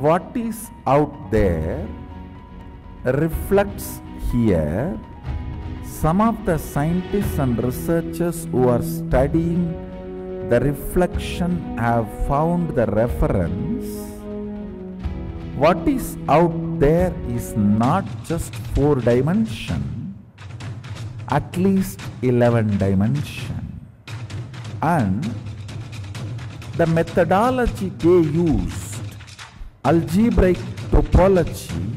what is out there reflects here. Some of the scientists and researchers who are studying the reflection have found the reference. What is out there is not just 4 dimension, at least 11 dimension. And the methodology they used, algebraic topology,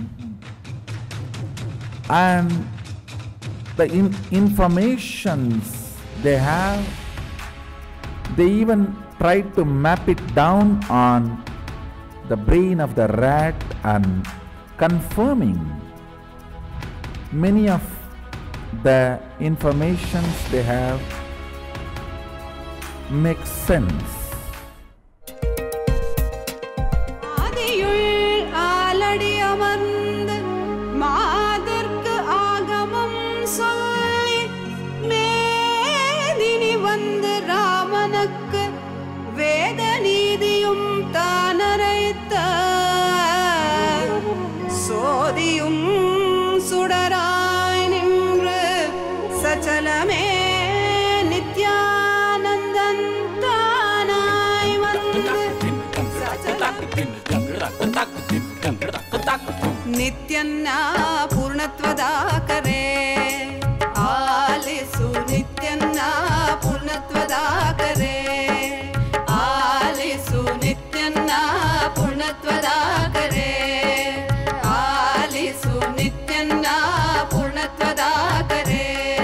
and the informations they have, they even tried to map it down on the brain of the rat and confirming many of the informations they have makes sense. சோதியும் சுடராய் நின்று சச்சலமே நித்யானந்தன் தானாய் வந்து ನಿತ್ಯನ್ನ ಪೂರ್ಣತ್ವದಾಕರೆ ಆಲಿಸು ನಿತ್ಯನ್ನ ಪೂರ್ಣತ್ವದಾಕರೆ ಆಲಿಸು ನಿತ್ಯನ್ನ ಪೂರ್ಣತ್ವದಾಕರೆ ಆಲಿಸು ನಿತ್ಯನ್ನ ಪೂರ್ಣತ್ವದಾಕರೆ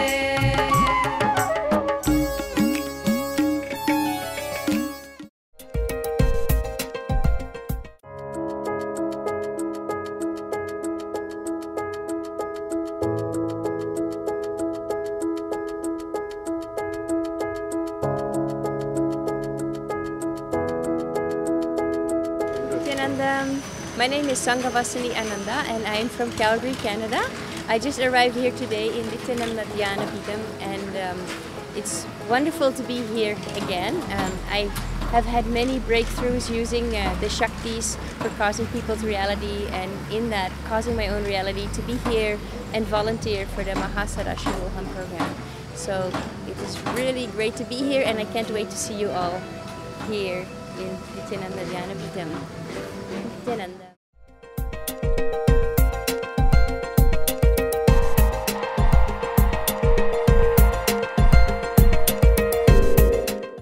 Nithyananda. My name is Sanghavasini Ananda and I am from Calgary, Canada. I just arrived here today in Nithyananda and it's wonderful to be here again. I have had many breakthroughs using the Shaktis for causing people's reality, and in that causing my own reality, to be here and volunteer for the Mahasara Shivoham program. So it is really great to be here, and I can't wait to see you all here in Nithyananda Dhyanapitham. Nithyananda.